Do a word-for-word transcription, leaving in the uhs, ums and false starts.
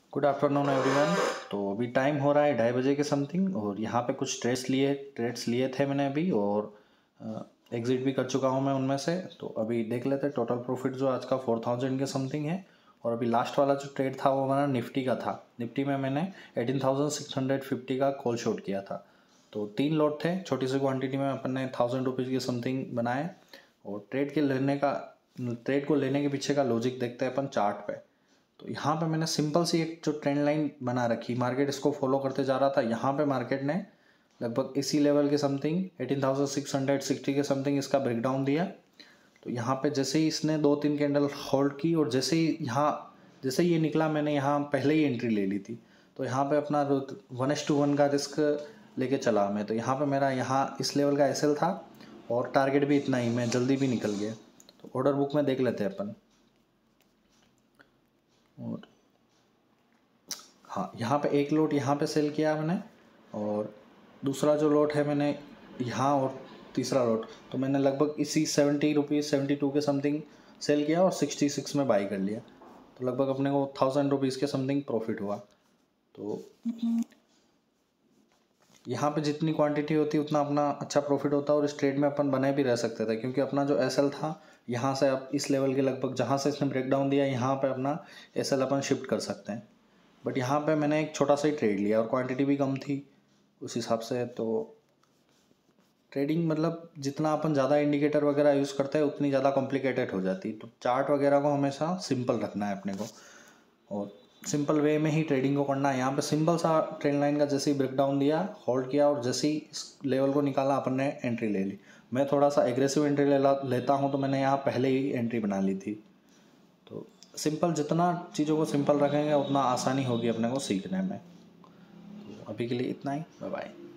Good afternoon everyone. तो अभी time हो रहा है ढाई बजे के समथिंग और यहाँ पे कुछ ट्रेड्स लिए ट्रेड्स लिए थे मैंने अभी और एग्जिट भी कर चुका हूँ मैं उनमें से। तो अभी देख लेते हैं टोटल प्रॉफिट जो आज का फोर थाउजेंड के समथिंग है। और अभी लास्ट वाला जो ट्रेड था वो हमारा निफ्टी का था। निफ्टी में मैंने eighteen thousand six hundred fifty का कॉल शॉट किया था। तो तीन लॉट थे, छोटी सी क्वांटिटी में अपन ने थाउजेंड रुपीज़ के समथिंग बनाए। और ट्रेड के लेने का ट्रेड को लेने के पीछे का लॉजिक देखते हैं अपन चार्ट पे। तो यहाँ पे मैंने सिंपल सी एक जो ट्रेंड लाइन बना रखी, मार्केट इसको फॉलो करते जा रहा था। यहाँ पे मार्केट ने लगभग इसी लेवल के something eighteen thousand six hundred sixty के समथिंग इसका ब्रेकडाउन दिया। तो यहाँ पे जैसे ही इसने दो तीन कैंडल होल्ड की और जैसे ही यहाँ जैसे ही ये निकला, मैंने यहाँ पहले ही एंट्री ले ली थी। तो यहाँ पे अपना वन एस टू वन का रिस्क लेके चला मैं। तो यहाँ पे मेरा यहाँ इस लेवल का एस एल था और टारगेट भी इतना ही, मैं जल्दी भी निकल गया। तो ऑर्डर बुक में देख लेते हैं अपन। और हाँ, यहाँ पे एक लोट यहाँ पे सेल किया मैंने और दूसरा जो लोट है मैंने यहाँ, और तीसरा लोट तो मैंने लगभग इसी सेवेंटी रुपीज़ सेवेंटी टू के समथिंग सेल किया और सिक्सटी सिक्स में बाई कर लिया। तो लगभग अपने को थाउजेंड रुपीज़ के समथिंग प्रॉफिट हुआ। तो यहाँ पे जितनी क्वांटिटी होती है उतना अपना अच्छा प्रॉफिट होता है और इस ट्रेड में अपन बने भी रह सकते थे, क्योंकि अपना जो एस एल था यहाँ से अब इस लेवल के लगभग जहाँ से इसने ब्रेकडाउन दिया यहाँ पे अपना एस एल अपन शिफ्ट कर सकते हैं। बट यहाँ पे मैंने एक छोटा सा ही ट्रेड लिया और क्वांटिटी भी कम थी उस हिसाब से। तो ट्रेडिंग मतलब जितना अपन ज़्यादा इंडिकेटर वगैरह यूज़ करते हैं उतनी ज़्यादा कॉम्प्लिकेटेड हो जाती है। तो चार्ट वगैरह को हमेशा सिंपल रखना है अपने को और सिंपल वे में ही ट्रेडिंग को करना है। यहाँ पे सिंपल सा ट्रेंड लाइन का जैसे ही ब्रेकडाउन दिया, होल्ड किया और जैसे ही इस लेवल को निकाला अपन ने एंट्री ले ली। मैं थोड़ा सा एग्रेसिव एंट्री ले लेता हूँ तो मैंने यहाँ पहले ही एंट्री बना ली थी। तो सिंपल, जितना चीज़ों को सिंपल रखेंगे उतना आसानी होगी अपने को सीखने में। तो अभी के लिए इतना ही, बाय बाय।